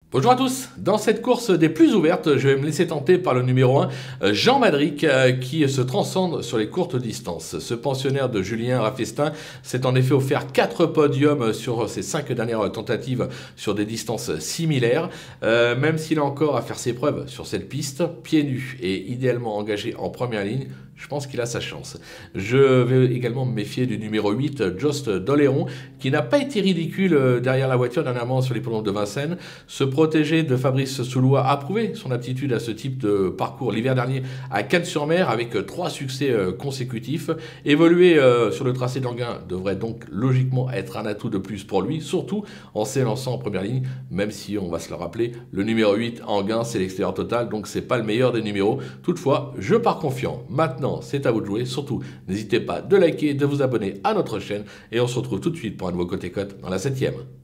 Bonjour à tous, dans cette course des plus ouvertes, je vais me laisser tenter par le numéro 1, Jean Madric, qui se transcende sur les courtes distances. Ce pensionnaire de Julien Raffestin s'est en effet offert 4 podiums sur ses 5 dernières tentatives sur des distances similaires. Même s'il a encore à faire ses preuves sur cette piste, pieds nus et idéalement engagé en première ligne, je pense qu'il a sa chance. Je vais également me méfier du numéro 8, Jost Doléron, qui n'a pas été ridicule derrière la voiture dernièrement sur les l'hippodrome de Vincennes. Ce protégé de Fabrice Soulois a prouvé son aptitude à ce type de parcours l'hiver dernier à Cannes-sur-Mer avec 3 succès consécutifs. Évoluer sur le tracé d'Anguin devrait donc logiquement être un atout de plus pour lui, surtout en s'élançant en première ligne, même si on va se le rappeler, le numéro 8 Anguin c'est l'extérieur total, donc c'est pas le meilleur des numéros. Toutefois, je pars confiant. Maintenant, c'est à vous de jouer. Surtout, n'hésitez pas de liker, de vous abonner à notre chaîne et on se retrouve tout de suite pour un nouveau Côté Cote dans la 7e.